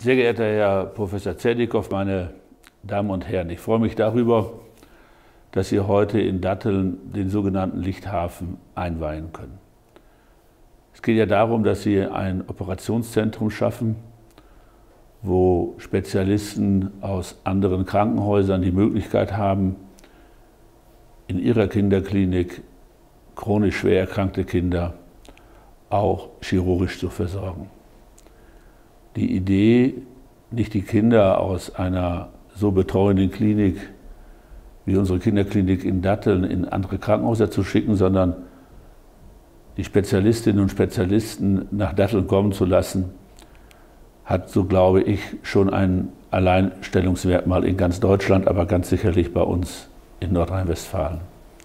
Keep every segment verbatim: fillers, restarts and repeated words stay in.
Sehr geehrter Herr Professor Zerdikow, meine Damen und Herren, ich freue mich darüber, dass Sie heute in Datteln den sogenannten Lichthafen einweihen können. Es geht ja darum, dass Sie ein Operationszentrum schaffen, wo Spezialisten aus anderen Krankenhäusern die Möglichkeit haben, in ihrer Kinderklinik chronisch schwer erkrankte Kinder auch chirurgisch zu versorgen. Die Idee, nicht die Kinder aus einer so betreuenden Klinik wie unsere Kinderklinik in Datteln in andere Krankenhäuser zu schicken, sondern die Spezialistinnen und Spezialisten nach Datteln kommen zu lassen, hat, so glaube ich, schon ein Alleinstellungsmerkmal in ganz Deutschland, aber ganz sicherlich bei uns in Nordrhein-Westfalen.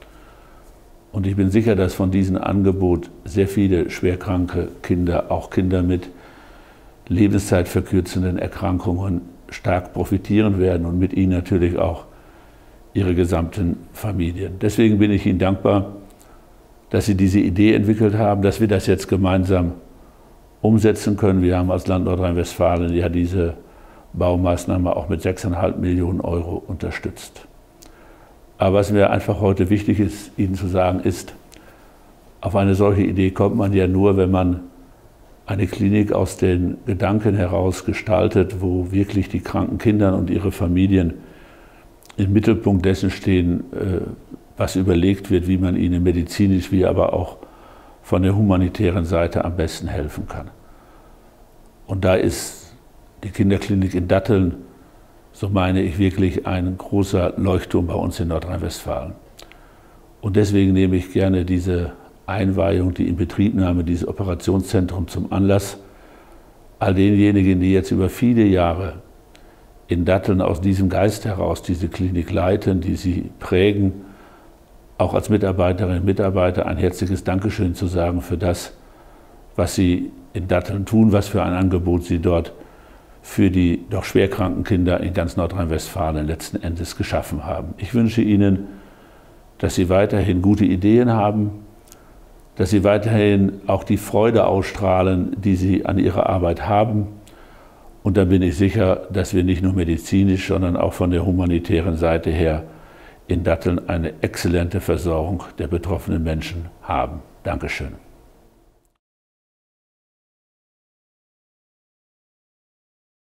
Und ich bin sicher, dass von diesem Angebot sehr viele schwerkranke Kinder, auch Kinder mit lebenszeitverkürzenden Erkrankungen, stark profitieren werden und mit ihnen natürlich auch ihre gesamten Familien. Deswegen bin ich Ihnen dankbar, dass Sie diese Idee entwickelt haben, dass wir das jetzt gemeinsam umsetzen können. Wir haben als Land Nordrhein-Westfalen ja diese Baumaßnahme auch mit sechs Komma fünf Millionen Euro unterstützt. Aber was mir einfach heute wichtig ist, Ihnen zu sagen, ist, auf eine solche Idee kommt man ja nur, wenn man eine Klinik aus den Gedanken heraus gestaltet, wo wirklich die kranken Kinder und ihre Familien im Mittelpunkt dessen stehen, was überlegt wird, wie man ihnen medizinisch, wie aber auch von der humanitären Seite am besten helfen kann. Und da ist die Kinderklinik in Datteln, so meine ich, wirklich ein großer Leuchtturm bei uns in Nordrhein-Westfalen. Und deswegen nehme ich gerne diese Einweihung, die Inbetriebnahme dieses Operationszentrums zum Anlass, all denjenigen, die jetzt über viele Jahre in Datteln aus diesem Geist heraus diese Klinik leiten, die sie prägen, auch als Mitarbeiterinnen und Mitarbeiter ein herzliches Dankeschön zu sagen für das, was sie in Datteln tun, was für ein Angebot sie dort für die doch schwerkranken Kinder in ganz Nordrhein-Westfalen letzten Endes geschaffen haben. Ich wünsche Ihnen, dass Sie weiterhin gute Ideen haben, dass Sie weiterhin auch die Freude ausstrahlen, die Sie an Ihrer Arbeit haben. Und dann bin ich sicher, dass wir nicht nur medizinisch, sondern auch von der humanitären Seite her in Datteln eine exzellente Versorgung der betroffenen Menschen haben. Dankeschön.